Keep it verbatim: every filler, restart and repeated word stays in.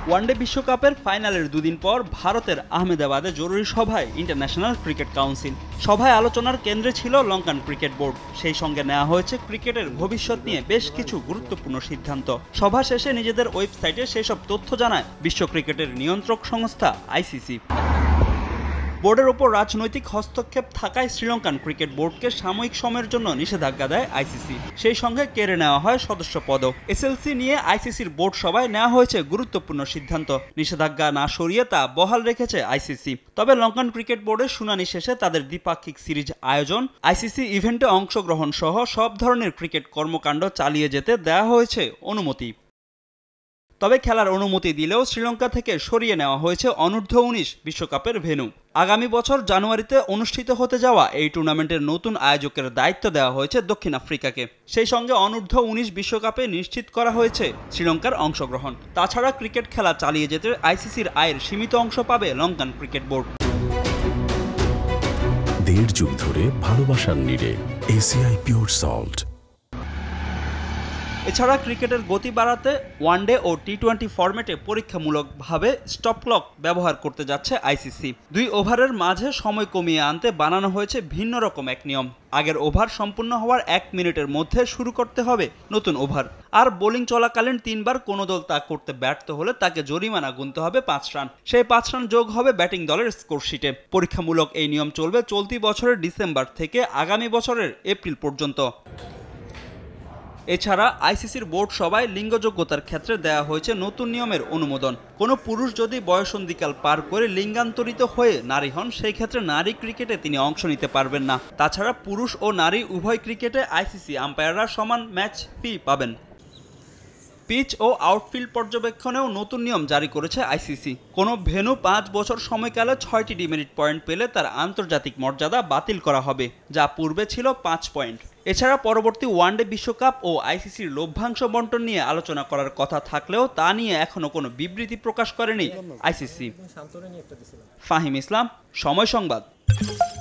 One day বিশ্বকাপের ফাইনালের দুদিন পর ভারতের আহমেদাবাদে জরুরি সভায় ইন্টারন্যাশনাল ক্রিকেট কাউন্সিল। সভায় আলোচনার কেন্দ্রে ছিল লঙ্কান ক্রিকেট বোর্ড। সেই সঙ্গে নেওয়া হয়েছে ক্রিকেটের ভবিষ্যৎ নিয়ে বেশ কিছু গুরুত্বপূর্ণ সিদ্ধান্ত। সভা শেষে নিজেদের ওয়েবসাইটে সেসব তথ্য জানায় বিশ্ব ক্রিকেটের নিয়ন্ত্রক সংস্থা আইসিসি। বোর্ডের ওপর রাজনৈতিক হস্তক্ষেপ থাকায় শ্রীলঙ্কান ক্রিকেট বোর্ডকে সাময়িক সময়ের জন্য নিষেধাজ্ঞা দেয় আইসিসি। সেই সঙ্গে কেড়ে নেওয়া হয় সদস্য পদক। এসএলসি নিয়ে আইসিসির বোর্ড সভায় নেওয়া হয়েছে গুরুত্বপূর্ণ সিদ্ধান্ত। নিষেধাজ্ঞা না সরিয়ে তা বহাল রেখেছে আইসিসি। তবে লঙ্কান ক্রিকেট বোর্ডের শুনানি শেষে তাদের দ্বিপাক্ষিক সিরিজ আয়োজন, আইসিসি ইভেন্টে অংশগ্রহণ সহ সব ধরনের ক্রিকেট কর্মকাণ্ড চালিয়ে যেতে দেওয়া হয়েছে অনুমতি। তবে খেলার অনুমতি দিলেও শ্রীলঙ্কা থেকে সরিয়ে নেওয়া হয়েছে অনূর্ধ্ব উনিশ বিশ্বকাপের ভেন্যু। আগামী বছর জানুয়ারিতে অনুষ্ঠিত হতে যাওয়া এই টুর্নামেন্টের নতুন আয়োজকের দায়িত্ব দেওয়া হয়েছে দক্ষিণ আফ্রিকাকে। সেই সঙ্গে অনূর্ধ্ব উনিশ বিশ্বকাপে নিশ্চিত করা হয়েছে শ্রীলঙ্কার অংশগ্রহণ। তাছাড়া ক্রিকেট খেলা চালিয়ে যেতে আইসিসির আয়ের সীমিত অংশ পাবে লঙ্কান ক্রিকেট বোর্ড। দেড় যুগ ধরে ভালোবাসার নিড়ে এসিআই পিওর সল্ট। এছাড়া ক্রিকেটের গতি বাড়াতে ওয়ানডে ও টি টোয়েন্টি ফরম্যাটে পরীক্ষামূলকভাবে স্টপ ক্লক ব্যবহার করতে যাচ্ছে আইসিসি। দুই ওভারের মাঝে সময় কমিয়ে আনতে বানানো হয়েছে ভিন্ন রকম এক নিয়ম। আগের ওভার সম্পূর্ণ হওয়ার এক মিনিটের মধ্যে শুরু করতে হবে নতুন ওভার। আর বোলিং চলাকালীন তিনবার কোনো দল তা করতে ব্যর্থ হলে তাকে জরিমানা গুনতে হবে পাঁচ রান। সেই পাঁচ রান যোগ হবে ব্যাটিং দলের স্কোরশিটে। পরীক্ষামূলক এই নিয়ম চলবে চলতি বছরের ডিসেম্বর থেকে আগামী বছরের এপ্রিল পর্যন্ত। এছাড়া আইসিসির বোর্ড সভায় লিঙ্গযোগ্যতার ক্ষেত্রে দেওয়া হয়েছে নতুন নিয়মের অনুমোদন। কোনো পুরুষ যদি বয়সন্ধিকাল পার করে লিঙ্গান্তরিত হয়ে নারী হন, সেই ক্ষেত্রে নারী ক্রিকেটে তিনি অংশ নিতে পারবেন না। তাছাড়া পুরুষ ও নারী উভয় ক্রিকেটে আইসিসি আম্পায়াররা সমান ম্যাচ ফি পাবেন। পিচ ও আউটফিল্ড পর্যবেক্ষণেও নতুন নিয়ম জারি করেছে আইসিসি। কোনো ভেন্যু পাঁচ বছর সময়কালে ছয়টি ডিমেরিট পয়েন্ট পেলে তার আন্তর্জাতিক মর্যাদা বাতিল করা হবে, যা পূর্বে ছিল পাঁচ পয়েন্ট। এছাড়া পরবর্তী ওয়ানডে বিশ্বকাপ ও আইসিসির লভ্যাংশ বন্টন নিয়ে আলোচনা করার কথা থাকলেও তা নিয়ে এখনো কোনো বিবৃতি প্রকাশ করেনি আইসিসি। ফাহিম ইসলাম, সময় সংবাদ।